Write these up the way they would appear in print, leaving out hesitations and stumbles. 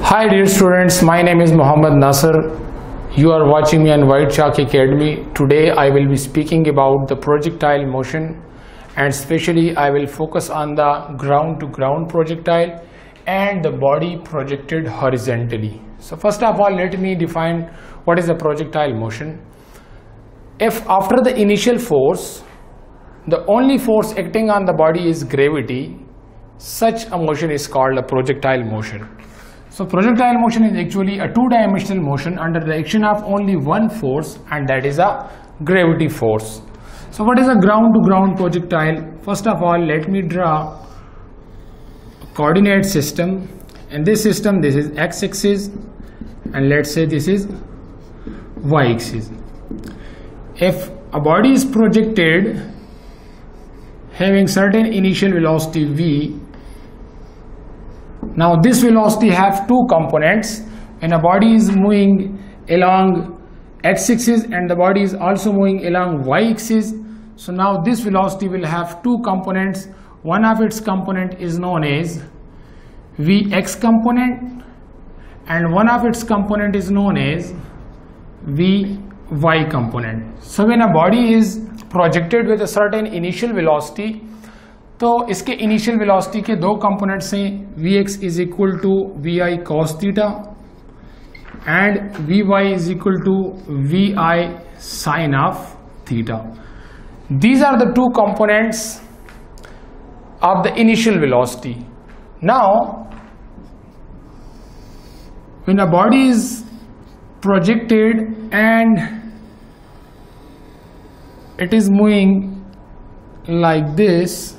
Hi dear students, my name is Muhammad Nasser. You are watching me on White Chalk Academy. Today I will be speaking about the projectile motion, and especially I will focus on the ground to ground projectile and the body projected horizontally. So first of all, let me define what is a projectile motion. If after the initial force, the only force acting on the body is gravity, such a motion is called a projectile motion. So projectile motion is actually a two-dimensional motion under the action of only one force, and that is a gravity force. So what is a ground to ground projectile? First of all, let me draw a coordinate system. In this system, this is x-axis, and let's say this is y-axis. If a body is projected having certain initial velocity v, now this velocity have two components. When a body is moving along x-axis and the body is also moving along y-axis, so now this velocity will have two components. One of its component is known as vx component, and one of its component is known as vy component. So when a body is projected with a certain initial velocity, तो इसके initial velocity के दो components हैं, Vx is equal to Vi cos theta and Vy is equal to Vi sin of theta. These are the two components of the initial velocity. Now, when a body is projected and it is moving like this,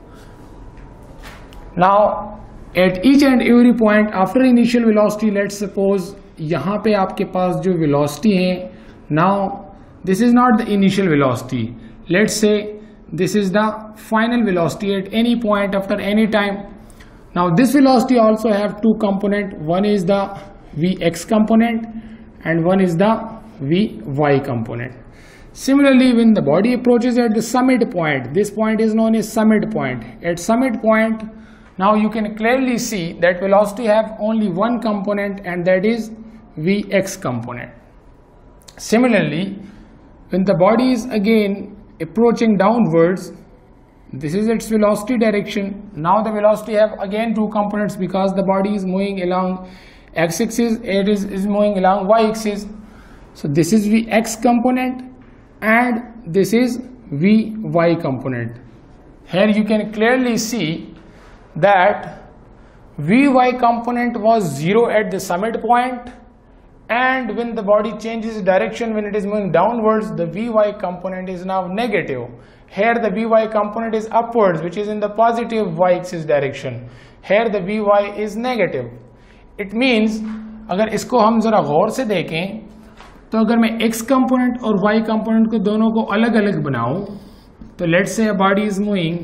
now at each and every point after initial velocity, let's suppose यहाँ पे आपके पास जो velocity है, now this is not the initial velocity, let's say this is the final velocity at any point after any time. Now this velocity also have two component, one is the Vx component and one is the Vy component. Similarly, when the body approaches at the summit point, this point is known as summit point. At summit point, now you can clearly see that velocity have only one component, and that is Vx component. Similarly, when the body is again approaching downwards, this is its velocity direction. Now the velocity have again two components because the body is moving along x-axis, it is moving along y-axis. So this is Vx component and this is Vy component. Here you can clearly see that Vy component was 0 at the summit point, and when the body changes direction, when it is moving downwards, the Vy component is now negative. Here the Vy component is upwards, which is in the positive y-axis direction. Here the Vy is negative. It means अगर इसको हम जरा गौर से देखें, तो अगर मैं x component और y component को दोनों को अलग अलग बनाऊं, तो let's say a body is moving.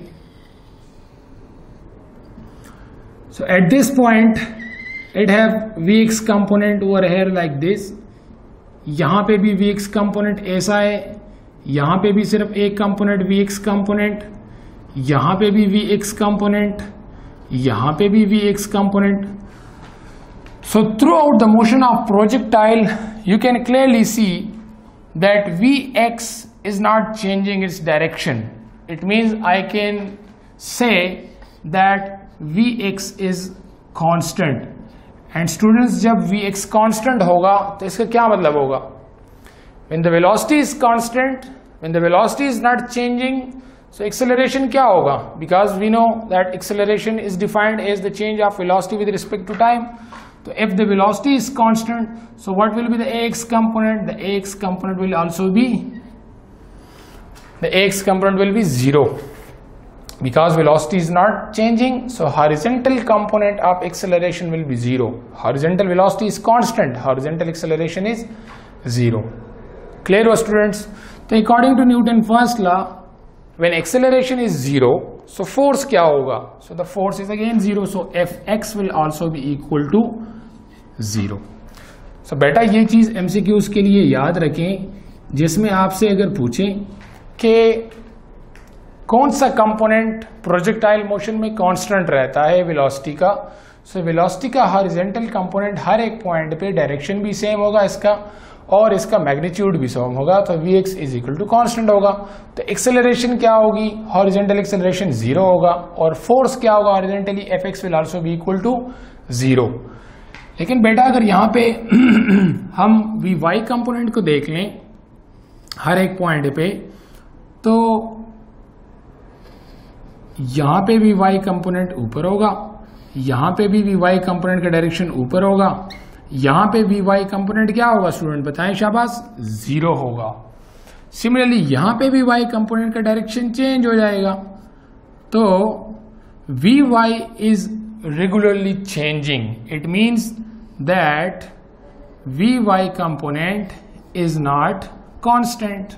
So at this point, it have Vx component over here like this. यहाँ पे भी Vx component ऐसा है, यहाँ पे भी सिर्फ एक component Vx component, यहाँ पे भी Vx component, यहाँ पे भी Vx component. So throughout the motion of projectile, you can clearly see that Vx is not changing its direction. It means I can say that Vx is constant. And students, जब Vx constant होगा तो इसका क्या मतलब होगा? When the velocity is constant, when the velocity is not changing, so acceleration क्या होगा? Because we know that acceleration is defined as the change of velocity with respect to time. So if the velocity is constant, so what will be the ax component? The ax component will also be, the ax component will be 0. Because velocity is not changing, so horizontal component of acceleration will be 0. Horizontal velocity is constant, horizontal acceleration is 0. Clear was students? So according to Newton's first law, when acceleration is 0, so force क्या होगा? So the force is again 0, so Fx will also be equal to 0. So बेटा ये चीज़ MCQs के लिए याद रखें, जिसमें आपसे अगर पूछें कि कौन सा कंपोनेंट प्रोजेक्टाइल मोशन में कांस्टेंट रहता है वेलोसिटी का, सो वेलोसिटी का हॉरिजॉन्टल कंपोनेंट हर एक पॉइंट पे डायरेक्शन भी सेम होगा इसका, और इसका मैग्नीट्यूड भी सेम होगा, तो Vx is equal to constant होगा। तो एक्सेलरेशन क्या होगी, हॉरिजॉन्टल एक्सेलरेशन 0 होगा, और फोर्स क्या होगा horizontally, Fx will also be equal to 0। लेकिन बेटा अगर यहाँ पे हम Vy कंपोनेंट को देख लें हर एक पॉइंट पे, तो यहां पे भी Vy कंपोनेंट ऊपर होगा, यहां पे भी Vy कंपोनेंट का डायरेक्शन ऊपर होगा, यहां पे Vy कंपोनेंट क्या होगा स्टूडेंट बताएं, शाबाश, 0 होगा। सिमिलरली यहां पे Vy कंपोनेंट का डायरेक्शन चेंज हो जाएगा, तो Vy is regularly changing, it means that Vy component is not constant,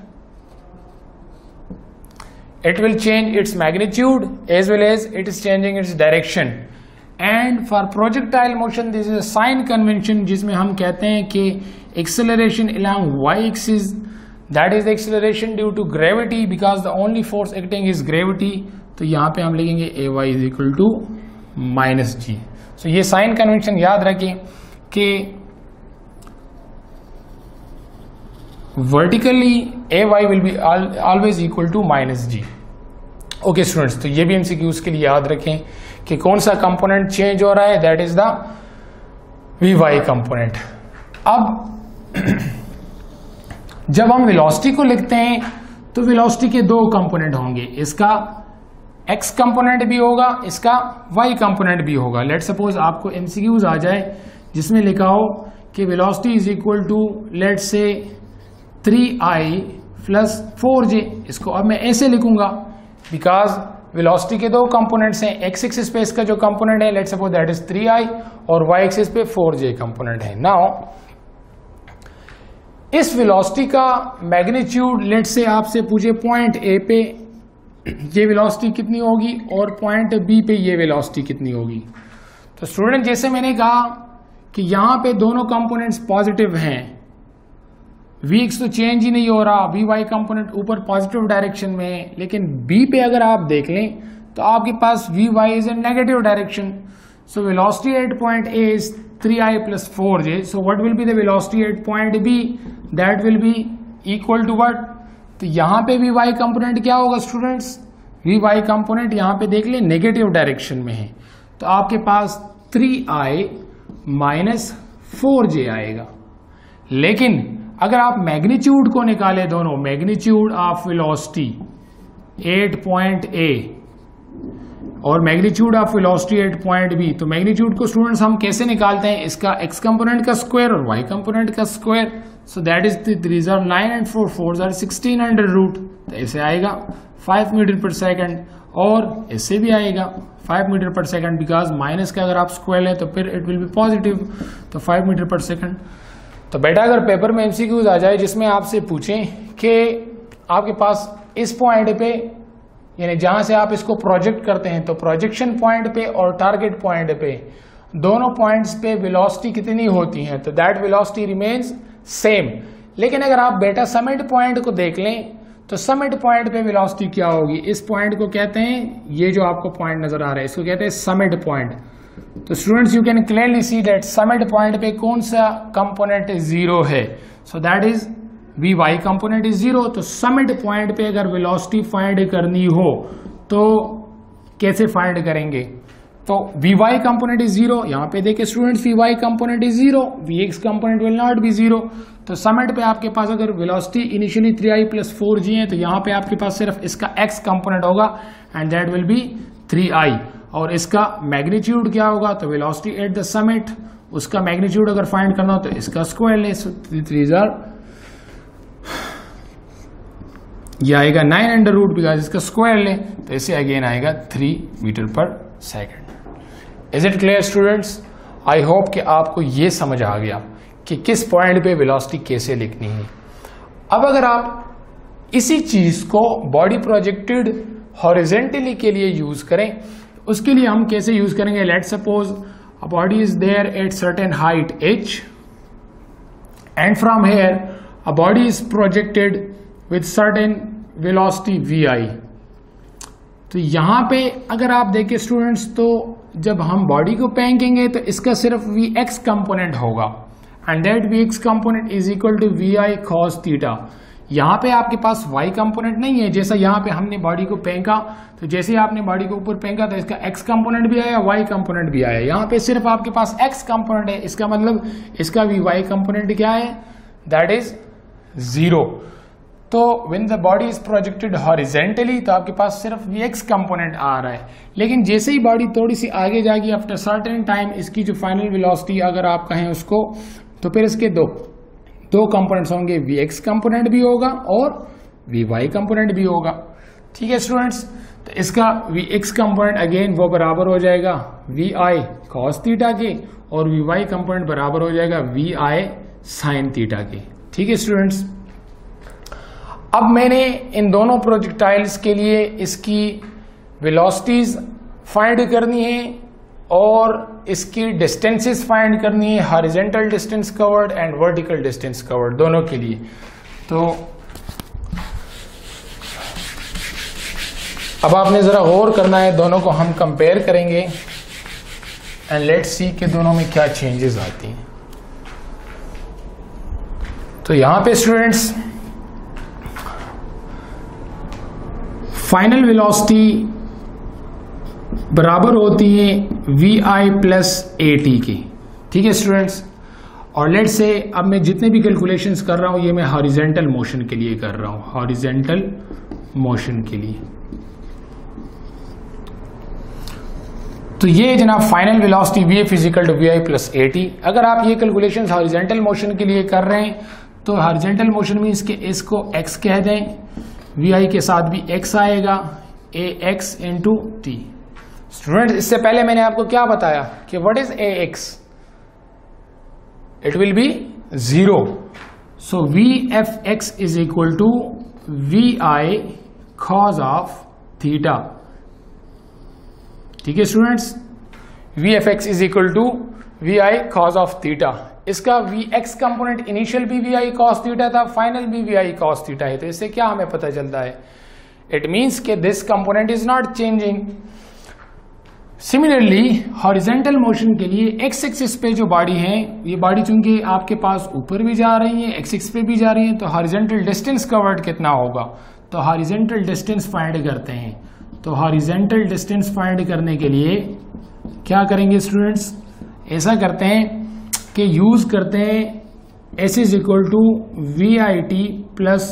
it will change its magnitude as well as it is changing its direction. And for projectile motion this is a sign convention जिसमें हम कहते हैं कि acceleration along y-axis, that is the acceleration due to gravity because the only force acting is gravity. तो यहाँ पे हम लिखेंगे ay is equal to minus g. So ये sign convention याद रखें कि vertically ay will be always equal to minus g. Okay students, तो ये भी एमसीक्यूज के लिए याद रखें कि कौन सा कंपोनेंट चेंज हो रहा है, that is the Vy component. अब जब हम वेलोसिटी को लिखते हैं तो वेलोसिटी के दो कंपोनेंट होंगे, इसका x कंपोनेंट भी होगा, इसका y कंपोनेंट भी होगा। लेट सपोज आपको एमसीक्यूज आ जाए जिसमें लिखा हो कि velocity is equal to let say 3i plus 4j। इसको अब मैं ऐसे लिखूंगा बिकॉज वेलोसिटी के दो कंपोनेंट्स हैं, एक्स एक्सिस पे इसका जो कंपोनेंट है let's suppose that is 3i और y एक्सिस पे 4j कंपोनेंट है। नाउ इस वेलोसिटी का मैग्नीट्यूड लेट से आपसे पूछे पॉइंट ए पे ये वेलोसिटी कितनी होगी और पॉइंट बी पे ये वेलोसिटी कितनी होगी। तो स्टूडेंट जैसे मैंने कहा कि यहां पे दोनों कंपोनेंट्स पॉजिटिव हैं, Vx तो चेंज ही नहीं हो रहा, Vy कंपोनेंट ऊपर पॉजिटिव डायरेक्शन में है, लेकिन B पे अगर आप देख लें तो आपके पास Vy is in negative direction. So velocity at point A is 3i plus 4j। So what will be the velocity at point B, that will be equal to what, तो यहां पे Vy कंपोनेंट क्या होगा students, Vy component यहां पे देख लें negative direction में है, तो आपके पास 3i minus 4j आएगा। लेकिन अगर आप मैग्नीट्यूड को निकालें, दोनों magnitude of velocity at point A और magnitude of velocity at point B, तो मैग्नीट्यूड को स्टूडेंट्स हम कैसे निकालते हैं, इसका x कंपोनेंट का स्क्वायर और y कंपोनेंट का square. So that is 3 are 9 and 4 4 are 16 under root, तो ऐसे आएगा 5 मीटर पर सेकंड, और ऐसे भी आएगा 5 metre per second because minus का अगर आप स्क्वायर लें तो फिर इट विल बी पॉजिटिव, तो 5 मीटर पर सेकंड। तो बेटा अगर पेपर में एमसीक्यूज आ जाए जिसमें आपसे पूछें कि आपके पास इस पॉइंट पे यानी जहां से आप इसको प्रोजेक्ट करते हैं, तो प्रोजेक्शन पॉइंट पे और टारगेट पॉइंट पे दोनों पॉइंट्स पे वेलोसिटी कितनी होती है, तो दैट वेलोसिटी रिमेन्स सेम। लेकिन अगर आप बेटा समिट पॉइंट को देख लें तो समिट पॉइंट पे वेलोसिटी क्या होगी, इस पॉइंट को कहते हैं, ये जो आपको पॉइंट नजर आ रहा है इसको कहते हैं समिट पॉइंट। तो students you can clearly see that summit point पे कौन सा कंपोनेंट 0 है, so that is Vy component is 0। तो समिट पॉइंट पे अगर वेलोसिटी फाइंड करनी हो तो कैसे फाइंड करेंगे, तो Vy कंपोनेंट इज 0, यहाँ पे देखे students Vy component is 0, Vx component will not be 0। तो समिट पे आपके पास अगर velocity initially 3i plus 4j है तो यहाँ पे आपके पास सिर्फ इसका x कंपोनेंट होगा and that will be 3i, और इसका मैग्नीट्यूड क्या होगा, तो वेलोसिटी एट द समिट, उसका मैग्नीट्यूड अगर फाइंड करना हो तो इसका स्क्वायर ले, 3 ये आएगा 9 अंडर रूट बिकॉज इसका स्क्वायर ले, तो इसे अगेन आएगा 3 metre per second. Is it clear students? I hope कि आपको ये समझ आ गया कि किस पॉइंट पे वेलोसिटी कैसे लिखनी है। अब अगर आप इसी चीज को बॉडी प्रोजेक्टेड हॉरिजॉन्टली के लिए यूज करें, उसके लिए हम कैसे यूज करेंगे, let suppose a body is there at certain height h and from here a body is projected with certain velocity vi, तो यहाँ पे अगर आप देखें स्टूडेंट्स, तो जब हम बॉडी को फेंकेंगे तो इसका सिर्फ वी एक्स कंपोनेंट होगा, and that V x component is equal to we I cos theta. यहाँ पे आपके पास y कंपोनेंट नहीं है, जैसा यहाँ पे हमने बॉडी को फेंका, तो जैसे ही आपने बॉडी को ऊपर फेंका तो इसका x कंपोनेंट भी आया, y कंपोनेंट भी आया। यहाँ पे सिर्फ आपके पास x कंपोनेंट है, इसका मतलब इसका भी y कंपोनेंट क्या है, दैट इज 0। तो when the body is projected horizontally तो आपके पास सिर्फ vx कंपोनेंट आ रहा है, लेकिन जैसे ही बॉडी थोड़ी सी आगे जाएगी आफ्टर सर्टेन टाइम, इसकी जो फाइनल वेलोसिटी अगर आप कहें उसको, तो फिर इसके दो कंपोनेंट्स होंगे, vx कंपोनेंट भी होगा और vy कंपोनेंट भी होगा। ठीक है स्टूडेंट्स, तो इसका vx कंपोनेंट अगेन वो बराबर हो जाएगा vi cos थीटा के, और vy कंपोनेंट बराबर हो जाएगा vi sin थीटा के। ठीक है स्टूडेंट्स, अब मैंने इन दोनों प्रोजेक्टाइल्स के लिए इसकी वेलोसिटीज फाइंड करनी है और इसकी डिस्टेंसेस फाइंड करनी है, horizontal distance covered and vertical distance covered दोनों के लिए। तो अब आपने जरा गौर करना है, दोनों को हम कंपेयर करेंगे एंड लेट्स सी कि दोनों में क्या चेंजेस आती हैं। तो यहां पे स्टूडेंट्स फाइनल वेलोसिटी बराबर होती है V I plus A T की। ठीक है स्टूडेंट्स, और लेट से अब मैं जितने भी कैलकुलेशंस कर रहा हूं ये मैं हॉरिजॉन्टल मोशन के लिए कर रहा हूं, हॉरिजॉन्टल मोशन के लिए। तो ये जनाब final velocity V F is equal to we I plus A T. अगर आप ये कैलकुलेशंस हॉरिजॉन्टल मोशन के लिए कर रहे हैं तो हॉरिजॉन्टल मोशन में इसको एक्स कह दें, वी आई के साथ भी एक्स आएगा, A x into T. Student, इससे पहले मैंने आपको क्या बताया कि what is A X, it will be 0। So V F X is equal to we I cos of theta. ठीक है students, V F X is equal to we I cos of theta. इसका V x component initial भी V आई cos theta था, final भी V आई cos theta है। तो इससे क्या हमें पता चलता है, इट मीन्स कि this component is not changing. Similarly horizontal motion के लिए एक्स एक्सिस पे जो बॉडी है, ये बॉडी चूंकि आपके पास ऊपर भी जा रही है, एक्स एक्सिस पे भी जा रही है, तो हॉरिजॉन्टल डिस्टेंस कवर्ड कितना होगा, तो हॉरिजॉन्टल डिस्टेंस फाइंड करते हैं। तो हॉरिजॉन्टल डिस्टेंस फाइंड करने के लिए क्या करेंगे स्टूडेंट्स, ऐसा करते हैं कि यूज करते हैं S is equal to we I T plus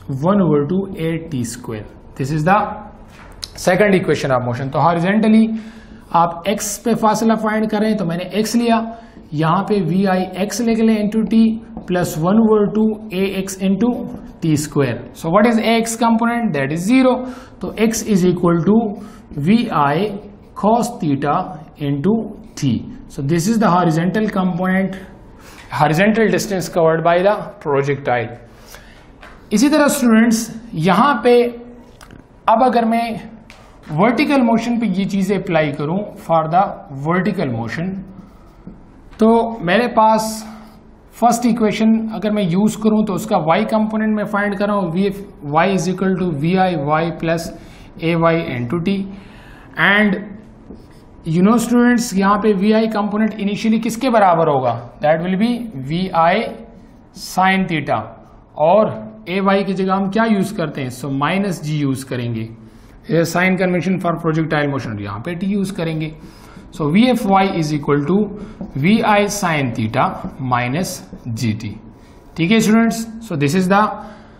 1/8t²। This is the second equation of motion. तो हॉरिजॉन्टली आप x पे फासला फाइंड करें तो मैंने x लिया, यहां पे वी आई एक्स लिख लें into T plus 1/2ax into t²। So what is ax component, that is 0। तो x is equal to we I cos theta into t। So this is the horizontal component, horizontal distance covered by the projectile। इसी तरह students यहां पे अब अगर मैं vertical motion पे ये चीजें अप्लाई करूं फॉर द वर्टिकल मोशन, तो मेरे पास फर्स्ट इक्वेशन अगर मैं यूज करूं तो उसका y कंपोनेंट में फाइंड कर रहा हूं, V y is equal to we I Y plus A Y into T. And you know students यहाँ पे वी आई कंपोनेंट इनिशियली किसके बराबर होगा, that will be V I sine theta, और ए वाई की जगह हम क्या यूज करते हैं, सो माइनस जी यूज करेंगे, sign convention for projectile motion, यहाँ पे टी यूज करेंगे। So V F Y is equal to we I sine theta minus G T. ठीक है students, so this is the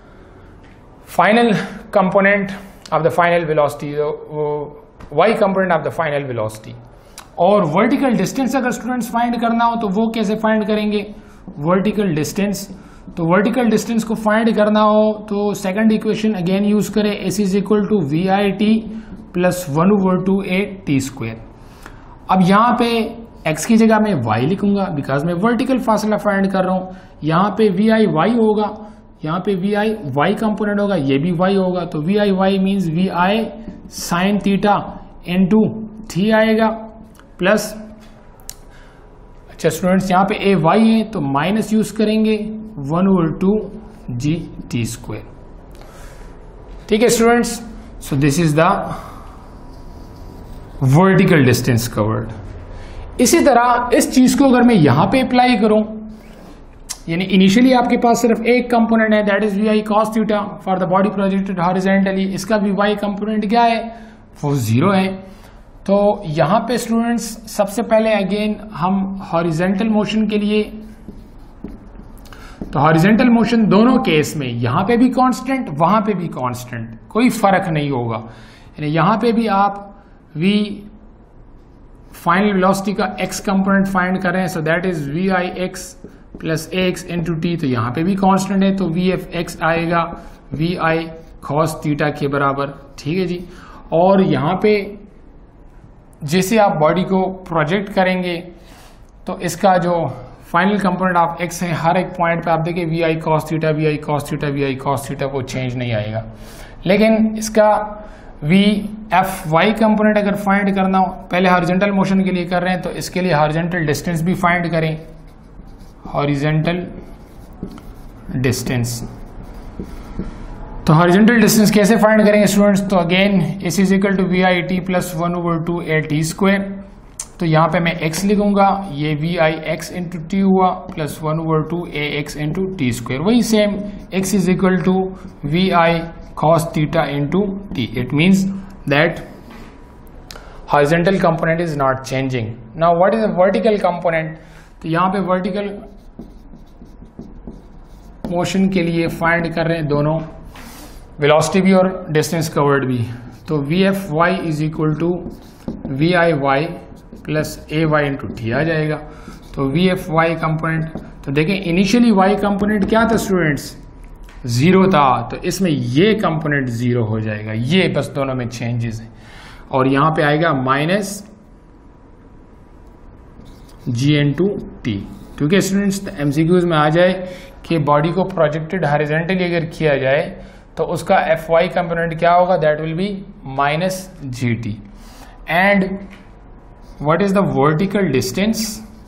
final component of the final velocity, y component of the final velocity. और vertical distance अगर students find करना हो तो वो कैसे find करेंगे, वर्टिकल डिस्टेंस। तो वर्टिकल डिस्टेंस को फाइंड करना हो तो सेकंड इक्वेशन अगेन यूज करें, S is equal to we I T plus 1/2a t²। अब यहाँ पे x की जगह मैं y लिखूंगा बिकॉज मैं वर्टिकल फासला फाइंड कर रहा हूँ। यहाँ पे वी आई वाई होगा, यहाँ पे वी आई वाई कंपोनेंट होगा, ये भी y होगा, तो वी आई वाई मीन्स वी आई साइन थीटा इंटू थी आएगा प्लस, अच्छा स्टूडेंट्स यहाँ पे ए वाई है तो माइनस यूज करेंगे 1/2g t²। ठीक है students, so this is the vertical distance covered. इसी तरह इस चीज को अगर मैं यहां पे अप्लाई करूं, यानी इनिशियली आपके पास सिर्फ एक कंपोनेंट है, that is we I cos theta for the body projected horizontally, इसका भी वाई कंपोनेंट क्या है, वो 0 है। तो यहां पे स्टूडेंट्स सबसे पहले अगेन हम हॉरिजॉन्टल मोशन के लिए, तो हॉरिजॉन्टल मोशन दोनों केस में यहां पे भी कांस्टेंट वहां पे भी कांस्टेंट, कोई फर्क नहीं होगा। यानी यहां पे भी आप v फाइनल वेलोसिटी का x कंपोनेंट फाइंड कर रहे हैं, so that is we i x plus a x into t, तो यहां पे भी कांस्टेंट है तो वी एफ एक्स आएगा वी आई कॉस थीटा के बराबर। ठीक है जी। और यहां पे जैसे आप बॉडी को प्रोजेक्ट करेंगे तो इसका जो फाइनल कंपोनेंट ऑफ एक्स है, हर एक पॉइंट पे आप देखिए वी आई कॉस थीटा वी आई कॉस थीटा वी आई कॉस थीटा, वो चेंज नहीं आएगा। लेकिन इसका वी एफ वाई कंपोनेंट अगर फाइंड करना हो, पहले हॉरिजॉन्टल मोशन के लिए कर रहे हैं तो इसके लिए हॉरिजॉन्टल डिस्टेंस भी फाइंड करें, हॉरिजॉन्टल डिस्टेंस। तो हॉरिजॉन्टल डिस्टेंस कैसे फाइंड करेंगे स्टूडेंट्स, तो again s is equal to we I T plus 1/2 a t square. तो यहाँ पे मैं x लिखूंगा, ये v i x into t हुआ plus 1/2 a x into t square. वही same x is equal to we I cos theta into t. It means that horizontal component is not changing. Now what is the vertical component? तो यहाँ पे vertical motion के लिए find कर रहे हैं दोनों velocity भी और distance covered भी। तो vfy is equal to viy plus ay into t आ जाएगा। तो vfy component, तो देखें इनिशियली y component क्या था स्टूडेंट्स, 0 था, तो इसमें ये कंपोनेंट 0 हो जाएगा, ये बस दोनों में चेंजेस हैं। और यहां पे आएगा minus g into t, क्योंकि स्टूडेंट्स एमसीक्यूज में आ जाए कि बॉडी को प्रोजेक्टेड हॉरिजॉन्टली अगर किया जाए तो उसका एफ वाई कंपोनेंट क्या होगा, that will be minus ji t. And what is the vertical distance,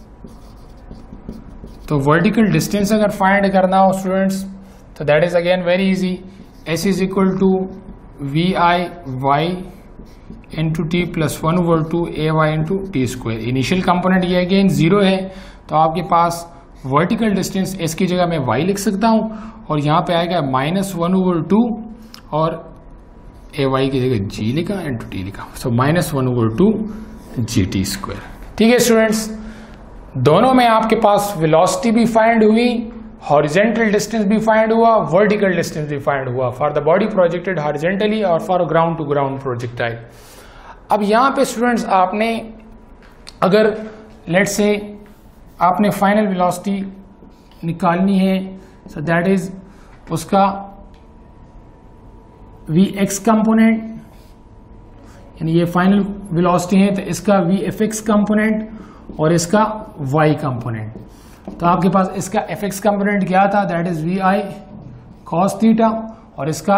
तो वर्टिकल डिस्टेंस अगर फाइंड करना हो स्टूडेंट्स तो that is again very easy, s is equal to we I y into T plus 1/2 a Y into t square. Initial component ये again 0 है, तो आपके पास vertical distance S की जगह मैं वाई लिख सकता हूं और यहां पे आएगा माइनस 1/2 और ए वाई की जगह जी लिखा इंटू टी लिखा, so minus 1/2 g t square. ठीक है स्टूडेंट्स, दोनों में आपके पास वेलोसिटी भी फाइंड हुई, हॉरिजॉन्टल डिस्टेंस भी फाइंड हुआ, वर्टिकल डिस्टेंस भी फाइंड हुआ for the body projected horizontally और for ground to ground projectile. अब यहां पे स्टूडेंट्स आपने अगर लेट्स से आपने फाइनल वेलोसिटी निकालनी है, सो दैट इज उसका वी एक्स कंपोनेंट, यानी ये फाइनल वेलोसिटी है तो इसका वी एफ एक्स कंपोनेंट और इसका वाई कंपोनेंट। तो आपके पास इसका एफ एक्स कंपोनेंट क्या था, that is we I cos theta, और इसका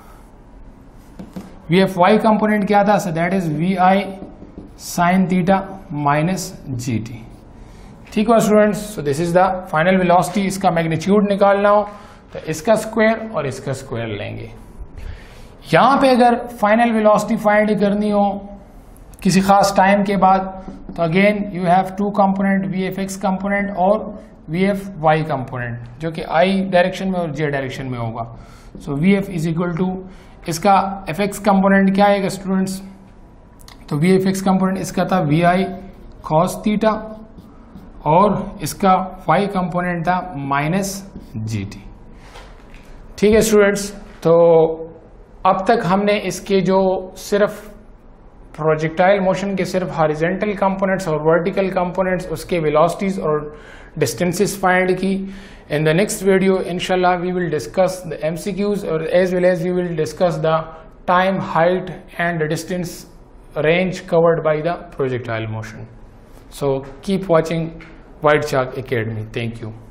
वी एफ वाई कंपोनेंट क्या था, so that is we I sine theta minus G T. ठीक है students, so this is the final velocity. इसका मैग्नीट्यूड निकालना हो तो इसका स्क्वायर और इसका स्क्वायर लेंगे। यहां पे अगर फाइनल वेलोसिटी फाइंड करनी हो किसी खास टाइम के बाद, तो again you have two component, v F x component और वी एफ वाई कंपोनेंट, जो कि आई डायरेक्शन में और जे डायरेक्शन में होगा। So we f is equal to इसका एफ एक्स कंपोनेंट क्या आएगा स्टूडेंट्स, तो वी एफ एक्स कंपोनेंट इसका था वी आई कॉस थीटा और इसका वाई कंपोनेंट था माइनस जी टी। ठीक है स्टूडेंट्स, तो अब तक हमने इसके जो सिर्फ प्रोजेक्टाइल मोशन के सिर्फ हॉरिजॉन्टल कंपोनेंट्स और वर्टिकल कंपोनेंट्स, उसके वेलोसिटीज और डिस्टेंसेस फाइंड की। इन द नेक्स्ट वीडियो इंशाल्लाह we will discuss the MCQs और as well as we will discuss the time, height and distance range covered by the projectile motion. So keep watching White Chalk Academy. Thank you.